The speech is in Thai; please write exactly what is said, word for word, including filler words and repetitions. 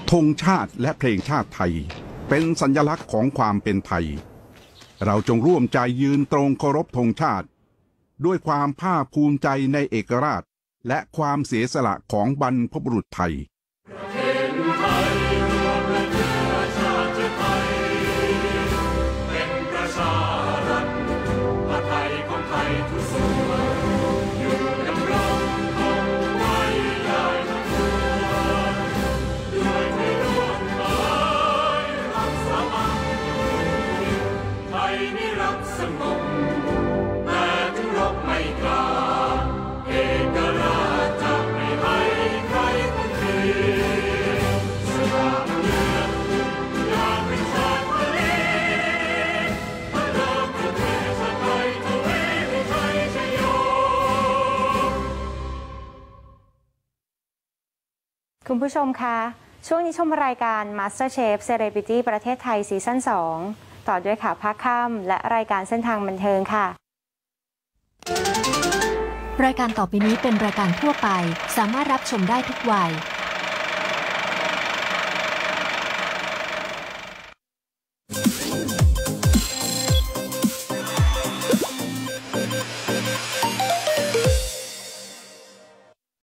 ธงชาติและเพลงชาติไทยเป็นสัญลักษณ์ของความเป็นไทยเราจงร่วมใจยืนตรงเคารพธงชาติด้วยความภาคภูมิใจในเอกราชและความเสียสละของบรรพบุรุษไทยคุณผู้ชมคะช่วงนี้ชมรายการ MasterChef Celebrity ประเทศไทยซีซั่นสองต่อด้วยข่าวภาคค่ำและรายการเส้นทางบันเทิงค่ะรายการต่อไปนี้เป็นรายการทั่วไปสามารถรับชมได้ทุกวัย